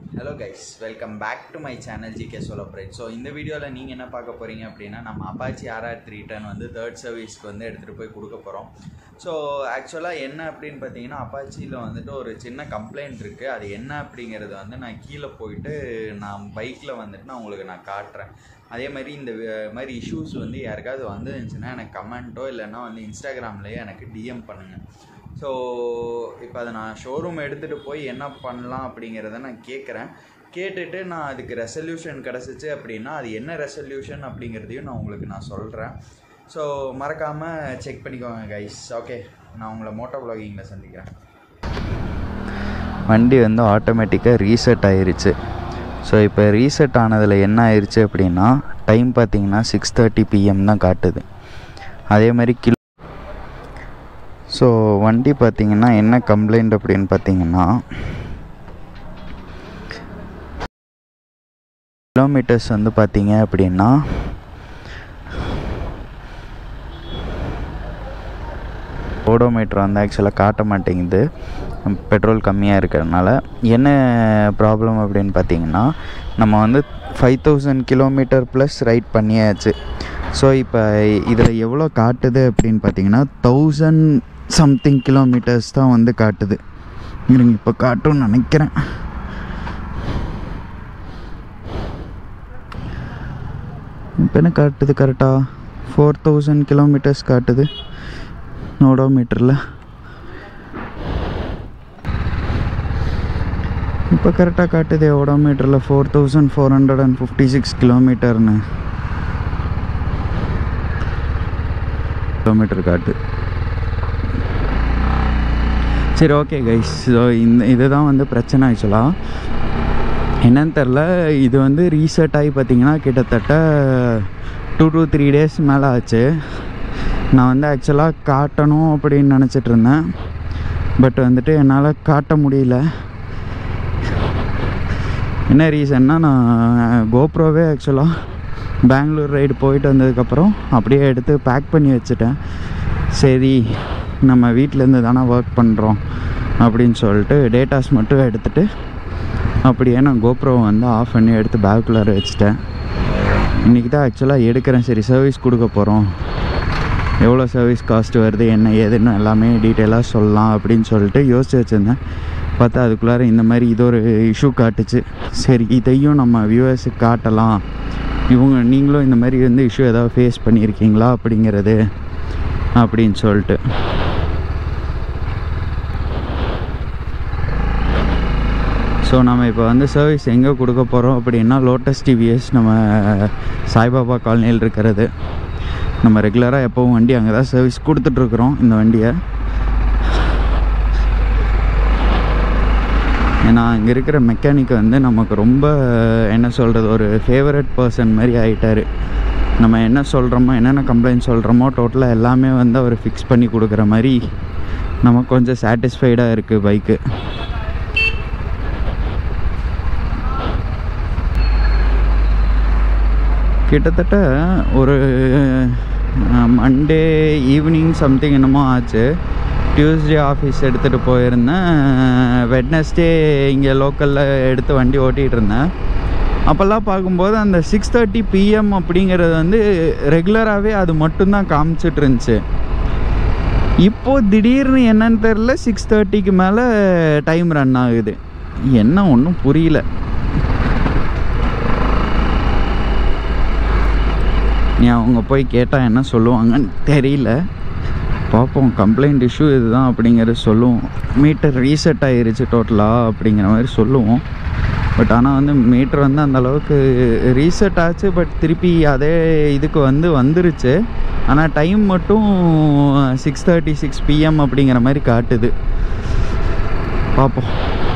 Hello guys, welcome back to my channel GK Solo Pride. So in the video la neenga enna paaka poringa appadina nama Apache RR310 vandu third service ku vandu eduthu poi kuduka porom. So actually enna appdin pathina Apache la vandittu oru chinna complaint irukku adu enna appdingiradhu vandu na keela poitu na bike la vandittu na ungalku na kaatren. அதே மாதிரி இந்த மாதிரி issues வந்து யாருக்காவது வந்துருந்துச்சுன்னா எனக்கு கமெண்ட்டோ இல்லைன்னா வந்து இன்ஸ்டாகிராம்லேயே எனக்கு டிஎம் பண்ணுங்கள். ஸோ இப்போ அதை நான் ஷோரூம் எடுத்துகிட்டு போய் என்ன பண்ணலாம் அப்படிங்கிறத நான் கேட்டுட்டு நான் அதுக்கு ரெசல்யூஷன் கிடச்சிச்சு அப்படின்னா அது என்ன ரெசல்யூஷன் அப்படிங்கிறதையும் நான் உங்களுக்கு சொல்கிறேன். ஸோ மறக்காமல் செக் பண்ணிக்கோங்க கைஸ். ஓகே, நான் உங்களை மோட்டோ வ்ளாகிங்கில் சந்திக்கிறேன். வண்டி வந்து ஆட்டோமேட்டிக்காக ரீசெட் ஆயிருச்சு. ஸோ இப்போ ரீசெட் ஆனதில் என்ன ஆயிடுச்சு அப்படின்னா டைம் பார்த்திங்கன்னா 6:30 PM தான் காட்டுது. அதே மாதிரி ஸோ வண்டி பார்த்திங்கன்னா என்ன கம்ப்ளைண்ட் அப்படின்னு பார்த்திங்கன்னா கிலோமீட்டர்ஸ் வந்து பார்த்திங்க அப்படின்னா ஓடோமீட்டர் வந்து ஆக்சுவலாக காட்ட மாட்டேங்குது பெட்ரோல் கம்மியாக இருக்கிறதுனால. என்ன ப்ராப்ளம் அப்படின்னு பார்த்தீங்கன்னா நம்ம வந்து 5000 கிலோமீட்டர் ப்ளஸ் ரைட் பண்ணியாச்சு. ஸோ இப்போ இதில் எவ்வளோ காட்டுது அப்படின்னு பார்த்தீங்கன்னா 1000 சம்திங் கிலோமீட்டர்ஸ் தான் வந்து காட்டுது. இருங்க இப்போ காட்டும்னு நினைக்கிறேன். இப்போ என்ன காட்டுது கரெக்டாக 4000 கிலோமீட்டர்ஸ் காட்டுது ஓடோமீட்டரில். இப்போ கரெக்டாக காட்டுது ஓடோமீட்டரில் 4456 கிலோமீட்டர்னு கிலோமீட்டர் காட்டு. சரி, ஓகே கைஸ். ஸோ இதுதான் வந்து பிரச்சனை. ஆக்சுவலாக என்னன்னு தெரில, இது வந்து ரீசெட் ஆகி பார்த்திங்கன்னா கிட்டத்தட்ட 2 to 3 days மேலே ஆச்சு. நான் வந்து ஆக்சுவலாக காட்டணும் அப்படின்னு நினச்சிட்டு இருந்தேன். பட் வந்துட்டு என்னால் காட்ட முடியல. என்ன ரீசன்னா, நான் கோப்ரோவே ஆக்சுவலாக பெங்களூர் ரைடு போயிட்டு வந்ததுக்கப்புறம் அப்படியே எடுத்து பேக் பண்ணி வச்சுட்டேன். சரி, நம்ம வீட்டிலேருந்து தானே ஒர்க் பண்ணுறோம் அப்படின்னு சொல்லிட்டு டேட்டாஸ் மட்டும் எடுத்துகிட்டு அப்படியே நான் கோப்ரோவை வந்து ஆஃப் பண்ணி எடுத்து பேக்குள்ளார வச்சுட்டேன். இன்றைக்கி தான் ஆக்சுவலாக எடுக்கிறேன். சரி, சர்வீஸ் கொடுக்க போகிறோம், எவ்வளோ சர்வீஸ் காஸ்ட் வருது என்ன ஏதுன்னு எல்லாமே டீட்டெயிலாக சொல்லலாம் அப்படின்னு சொல்லிட்டு யோசிச்சு வச்சுருந்தேன். பார்த்தா அதுக்குள்ளார இந்த மாதிரி இது ஒரு இஷ்யூ காட்டுச்சு. சரி, இதையும் நம்ம வியூவர்ஸுக்கு காட்டலாம், நீங்களும் இந்த மாதிரி வந்து இஷ்யூ ஏதாவது ஃபேஸ் பண்ணியிருக்கீங்களா அப்படிங்கிறது அப்படின்னு சொல்லிட்டு. ஸோ நம்ம இப்போ வந்து சர்வீஸ் எங்கே கொடுக்க போகிறோம் அப்படின்னா லோட்டஸ் டிவிஎஸ் நம்ம சாய்பாபா காலனியில் இருக்கிறது. நம்ம ரெகுலராக எப்போவும் வண்டி அங்கே தான் சர்வீஸ் கொடுத்துட்ருக்குறோம் இந்த வண்டியை. ஏன்னா இங்கே இருக்கிற மெக்கானிக் வந்து நமக்கு ரொம்ப என்ன சொல்கிறது, ஒரு ஃபேவரட் பர்சன் மாதிரி ஆகிட்டார். நம்ம என்ன சொல்கிறோமோ, என்னென்ன கம்ப்ளைண்ட் சொல்கிறோமோ டோட்டலாக எல்லாமே வந்து அவர் ஃபிக்ஸ் பண்ணி கொடுக்குற மாதிரி நமக்கு கொஞ்சம் சாட்டிஸ்ஃபைடாக இருக்குது பைக்கு. கிட்டத்தட்ட ஒரு மண்டே ஈவினிங் சம்திங் என்னமோ ஆச்சு. டியூஸ்டே ஆஃபீஸ் எடுத்துகிட்டு போயிருந்தேன். வெட்னஸ்டே இங்கே லோக்கலில் எடுத்து வண்டி ஓட்டிகிட்டு இருந்தேன். அப்போல்லாம் பார்க்கும்போது அந்த 6:30 PM அப்படிங்கிறது வந்து ரெகுலராகவே அது மட்டும்தான் காமிச்சிட்டு இருந்துச்சு. இப்போது திடீர்னு என்னன்னு தெரில, 6:30க்கு மேலே டைம் ரன் ஆகுது. என்ன ஒன்றும் புரியல. நீ அவங்க போய் கேட்டால் என்ன சொல்லுவாங்கன்னு தெரியல. பார்ப்போம். கம்ப்ளைண்ட் இஷ்யூ இதுதான் அப்படிங்கிறது சொல்லுவோம். மீட்டர் ரீசெட் ஆகிருச்சு டோட்டலாக அப்படிங்கிற மாதிரி சொல்லுவோம். பட் ஆனால் வந்து மீட்டர் வந்து அந்தளவுக்கு ரீசெட் ஆச்சு. பட் திருப்பி அதே இதுக்கு வந்துருச்சு. ஆனால் டைம் மட்டும் 6:36 PM அப்படிங்கிற மாதிரி காட்டுது. பார்ப்போம்.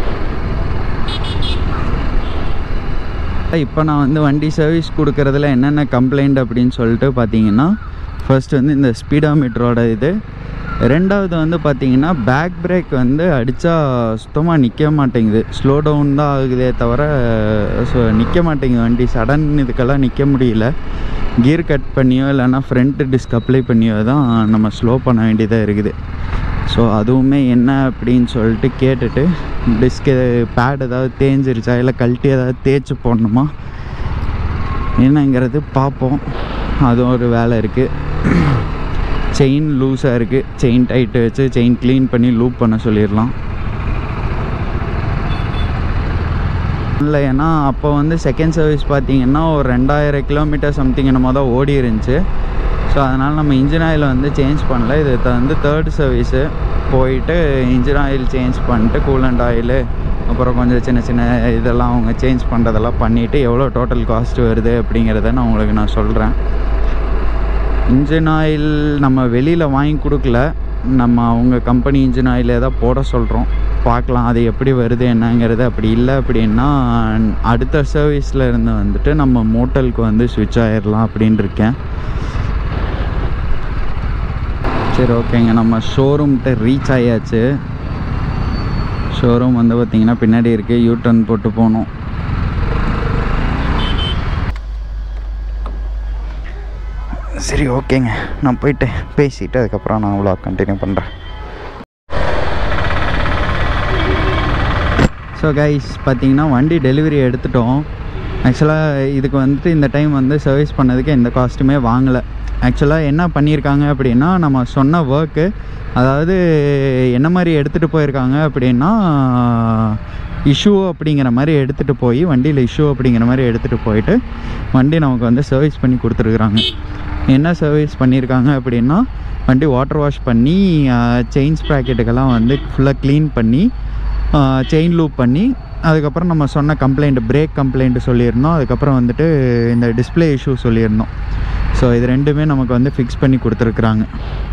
இப்போ நான் வந்து வண்டி சர்வீஸ் கொடுக்குறதுல என்னென்ன கம்ப்ளைண்ட் அப்படின்னு சொல்லிட்டு பார்த்தீங்கன்னா, ஃபர்ஸ்ட் வந்து இந்த ஸ்பீடாமீட்டரோட இது. ரெண்டாவது வந்து பார்த்திங்கன்னா பேக் பிரேக் வந்து அடித்தா சுத்தமாக நிற்க மாட்டேங்குது. ஸ்லோ டவுன் தான் ஆகுதே தவிர நிற்க மாட்டேங்குது வண்டி. சடன் இதுக்கெல்லாம் நிற்க முடியல. கியர் கட் பண்ணியோ இல்லைன்னா ஃப்ரண்ட் டிஸ்க் அப்ளை பண்ணியோ தான் நம்ம ஸ்லோ பண்ண வேண்டியதாக இருக்குது. ஸோ அதுவுமே என்ன அப்படின்னு சொல்லிட்டு கேட்டுட்டு டிஸ்க்கு பேட் ஏதாவது தேஞ்சிருச்சா இல்லை கழட்டி ஏதாவது தேய்ச்சி போடணுமா என்னங்கிறது பார்ப்போம். அதுவும் ஒரு வேலை இருக்குது. செயின் லூஸாக இருக்குது, செயின் டைட்டு வச்சு செயின் க்ளீன் பண்ணி லூப் பண்ண சொல்லிடலாம். இல்லை ஏன்னா அப்போ வந்து செகண்ட் சர்வீஸ் பார்த்திங்கன்னா ஒரு 2000 கிலோமீட்டர் சம்திங் என்னமோ தான் ஓடி இருந்துச்சு. ஸோ அதனால் நம்ம இன்ஜின் ஆயில் வந்து சேஞ்ச் பண்ணல. இது வந்து தேர்ட் சர்வீஸு போயிட்டு இன்ஜின் ஆயில் சேஞ்ச் பண்ணிட்டு கூலண்ட் ஆயிலு அப்புறம் கொஞ்சம் சின்ன சின்ன இதெல்லாம் அவங்க சேஞ்ச் பண்ணுறதெல்லாம் பண்ணிவிட்டு எவ்வளோ டோட்டல் காஸ்ட் வருது அப்படிங்கிறத நான் உங்களுக்கு சொல்கிறேன். இன்ஜின் ஆயில் நம்ம வெளியில் வாங்கி கொடுக்கல, நம்ம அவங்க கம்பெனி இன்ஜின் ஆயிலே தான் போட சொல்கிறோம். பார்க்கலாம் அது எப்படி வருது என்னங்கிறது. அப்படி இல்லை அப்படின்னா அடுத்த சர்வீஸில் இருந்து வந்துட்டு நம்ம மோட்டலுக்கு வந்து ஸ்விட்ச் ஆகிடலாம் அப்படின்னு இருக்கேன். சரி ஓகேங்க, நம்ம ஷோரூம்கிட்ட ரீச் ஆகியாச்சு. ஷோரூம் வந்து பார்த்திங்கன்னா பின்னாடி இருக்குது, யூ டர்ன் போட்டு போகணும். சரி ஓகேங்க, நான் போயிட்டு பேசிவிட்டு அதுக்கப்புறம் நான் அவ்வளோ கண்டினியூ பண்ணுறேன். ஸோ கைஸ் பார்த்திங்கன்னா வண்டி டெலிவரி எடுத்துட்டோம். ஆக்சுவலாக இதுக்கு வந்துட்டு இந்த டைம் வந்து சர்வீஸ் பண்ணதுக்கு எந்த காஸ்ட்டுமே வாங்கலை. ஆக்சுவலாக என்ன பண்ணியிருக்காங்க அப்படின்னா நம்ம சொன்ன ஒர்க்கு, அதாவது என்ன மாதிரி எடுத்துகிட்டு போயிருக்காங்க அப்படின்னா இஷ்யூ அப்படிங்கிற மாதிரி எடுத்துகிட்டு போய் வண்டியில் இஷ்யூ அப்படிங்கிற மாதிரி எடுத்துகிட்டு போயிட்டு வண்டி நமக்கு வந்து சர்வீஸ் பண்ணி கொடுத்துருக்குறாங்க. என்ன சர்வீஸ் பண்ணியிருக்காங்க அப்படின்னா வண்டி வாட்டர் வாஷ் பண்ணி செயின் ஸ்ப்ராக்கெட்டுக்கெல்லாம் வந்து ஃபுல்லாக க்ளீன் பண்ணி செயின் லூப் பண்ணி அதுக்கப்புறம் நம்ம சொன்ன கம்ப்ளைண்ட் பிரேக் கம்ப்ளைண்ட்டு சொல்லியிருந்தோம். அதுக்கப்புறம் வந்துட்டு இந்த டிஸ்பிளே இஷ்யூ சொல்லியிருந்தோம். ஸோ இது ரெண்டுமே நமக்கு வந்து ஃபிக்ஸ் பண்ணி கொடுத்துருக்குறாங்க.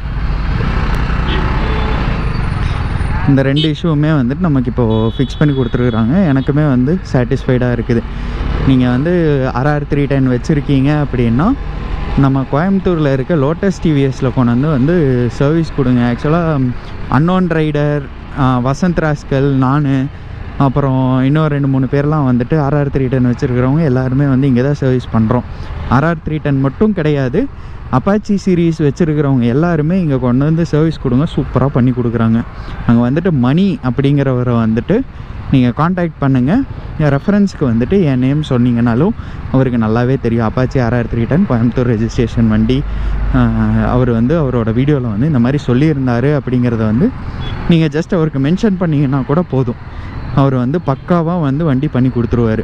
இந்த 2 இஷ்யூவுமே வந்துட்டு நமக்கு இப்போது ஃபிக்ஸ் பண்ணி கொடுத்துருக்குறாங்க. எனக்குமே வந்து சாட்டிஸ்ஃபைடாக இருக்குது. நீங்கள் வந்து RR310 வச்சுருக்கீங்க அப்படின்னா நம்ம கோயம்புத்தூரில் இருக்க லோட்டஸ் டிவிஎஸில் கொண்டு வந்து சர்வீஸ் கொடுங்க. ஆக்சுவலாக அன்னோன் ரைடர், வசந்த் ராஸ்கல், நான் அப்புறம் இன்னும் 2-3 பேர்லாம் வந்துட்டு RR310 வச்சுருக்கிறவங்க எல்லாருமே வந்து இங்கே தான் சர்வீஸ் பண்ணுறோம். RR310 மட்டும் கிடையாது, அப்பாச்சி சீரீஸ் வச்சுருக்கிறவங்க எல்லாருமே இங்கே கொண்டு வந்து சர்வீஸ் கொடுங்க, சூப்பராக பண்ணி கொடுக்குறாங்க. அங்கே வந்துட்டு மணி அப்படிங்கிறவரை வந்துட்டு நீங்கள் காண்டாக்ட் பண்ணுங்கள். ரெஃபரன்ஸ்க்கு வந்துட்டு என் நேம் சொன்னீங்கனாலும் அவருக்கு நல்லாவே தெரியும். அப்பாச்சி RR310 கோயம்புத்தூர் ரெஜிஸ்ட்ரேஷன் வண்டி. அவர் வந்து அவரோட வீடியோவில் வந்து இந்த மாதிரி சொல்லியிருந்தார் அப்படிங்கிறத வந்து நீங்கள் ஜஸ்ட் அவருக்கு மென்ஷன் பண்ணிங்கன்னா கூட போதும். அவர் வந்து பக்காவாக வந்து வண்டி பண்ணி கொடுத்துருவார்.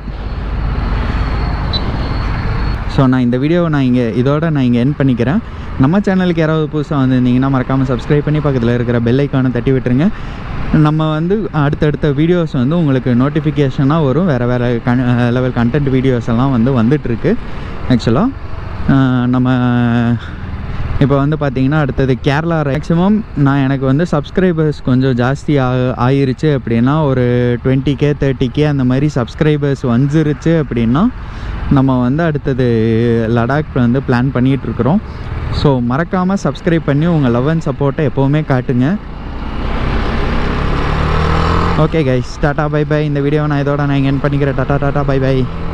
ஸோ நான் இந்த வீடியோவை இதோட நான் இங்கே எண்ட் பண்ணிக்கிறேன். நம்ம சேனலுக்கு யாராவது புதுசாக வந்திருந்தீங்கன்னா மறக்காமல் சப்ஸ்கிரைப் பண்ணி பக்கத்தில் இருக்கிற பெல் ஐக்கானை தட்டி விட்டுருங்க. நம்ம வந்து அடுத்தடுத்த வீடியோஸ் வந்து உங்களுக்கு நோட்டிஃபிகேஷனாக வரும். வேறு லெவல் கண்டென்ட் வீடியோஸ் எல்லாம் வந்துட்டுருக்கு. ஆக்சுவலாக நம்ம இப்போ வந்து பார்த்திங்கன்னா அடுத்தது கேரளா. மேக்ஸிமம் எனக்கு வந்து சப்ஸ்கிரைபர்ஸ் கொஞ்சம் ஜாஸ்தி ஆயிருச்சு அப்படின்னா ஒரு 20K 30K அந்த மாதிரி சப்ஸ்கிரைபர்ஸ் வந்துருச்சு அப்படின்னா நம்ம வந்து அடுத்தது லடாக் வந்து பிளான் பண்ணிகிட்ருக்குறோம். ஸோ மறக்காமல் சப்ஸ்கிரைப் பண்ணி உங்கள் லவ் அண்ட் சப்போர்ட்டை எப்போவுமே காட்டுங்க. Okay guys, tata bye bye. இந்த வீடியோவை நான் இதோட நான் எண்ட் பண்ணிக்கிறேன். Tata bye by.